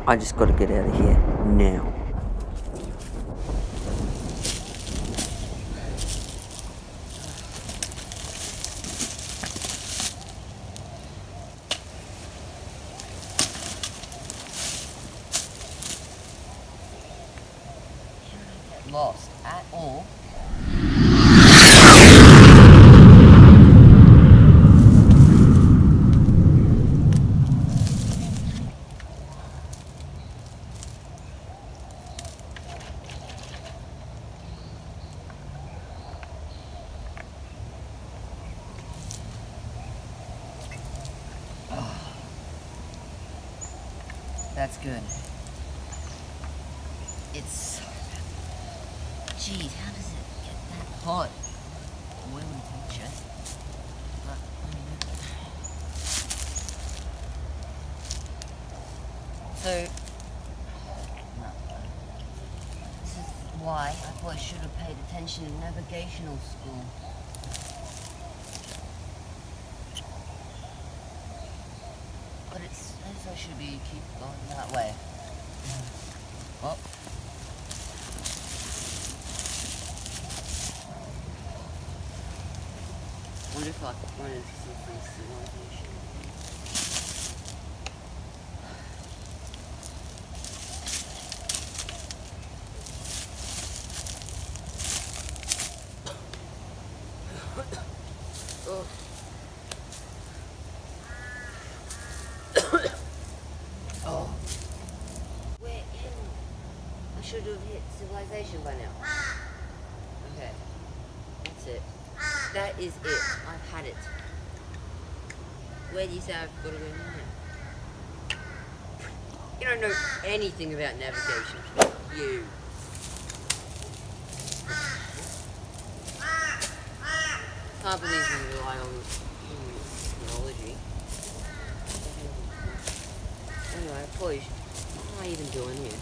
I just gotta get out of here now. Lost at all. That's good. It's... Geez, how does it get that hot? Oil and temperature. But, so... No. This is why I thought I should have paid attention in navigational school. But it says I should keep going that way. Oh. I wonder if I could run into some civilization. Oh. Oh. We're in. I should have hit civilization by now. Okay. That's it. That is it. I've had it. Where do you say I've got to go now? You don't know anything about navigation. You. Can't believe you rely on technology. Anyway, boys, what am I even doing here?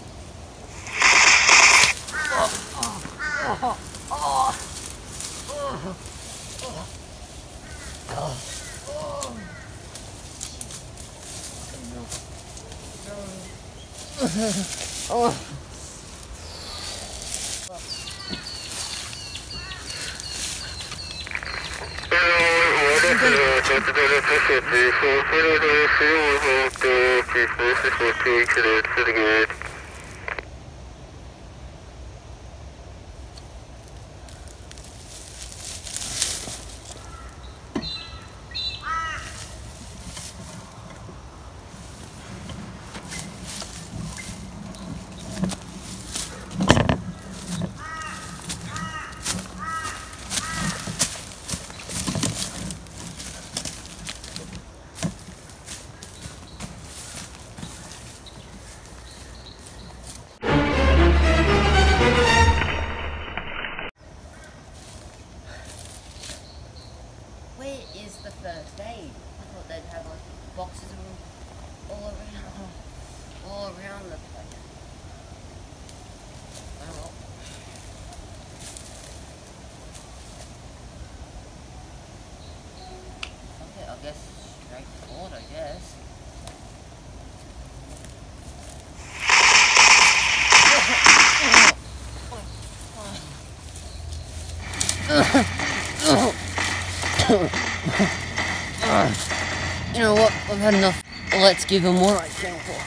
Where is the first aid? I thought they'd have like boxes of them all around the place. Oh well. Okay, I guess straightforward, I guess. You know what? I've had enough. Let's give him what I came for.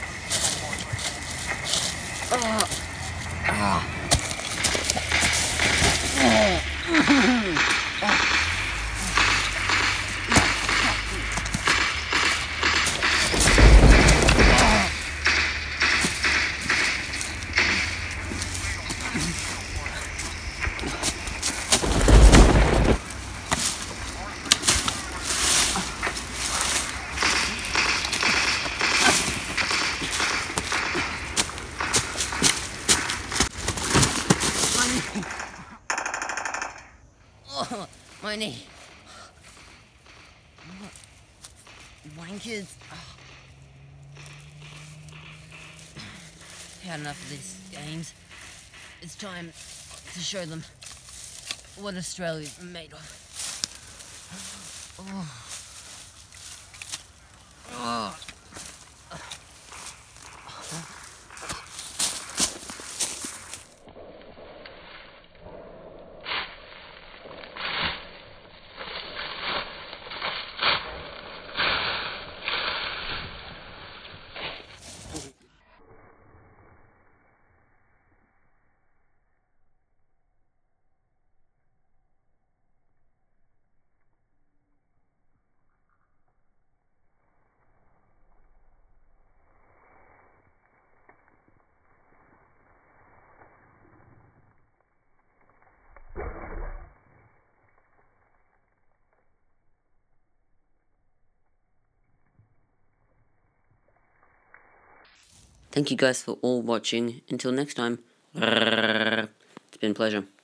My knee. Wankers. Had enough of these games. It's time to show them what Australia's made of. Oh. Thank you guys for all watching. Until next time, it's been a pleasure.